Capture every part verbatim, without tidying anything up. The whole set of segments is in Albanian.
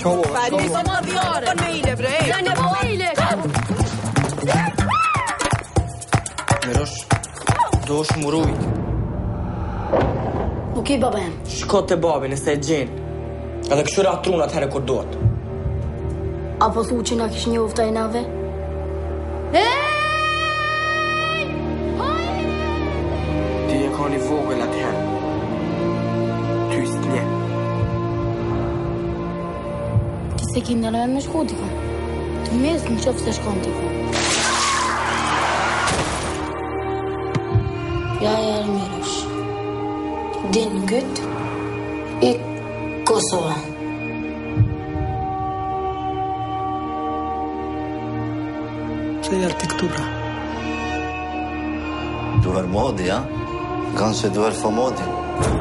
Shko, Fadi sa madhjare. Kon me ile bre. Ja nevojile. Mirosh, do është murujt. Nuk i baba jem. Shko te babi nëse e gjen. Edhe këshyra trunat herë kur duhet. Apo thu që na kish një ufta i nave? Ti e ka një vogël atëherë. Ty s'tnje. Ti se kim në lojnë me shku tiko. Të mes në qofë se shkon tiko. Ja, ja, Mirosh. Din gëtë i Kosova. Se jel ti këtu pra. Duher modi, ja? Kanë se duher fo modi.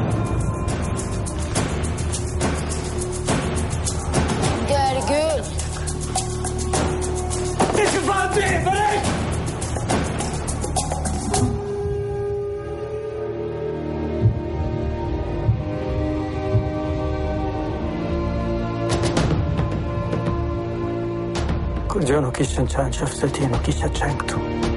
Gergül. Ti që fa ti, bërek! Kur gjë nuk ishën qenë që fëse ti nuk ishe qenë këtu.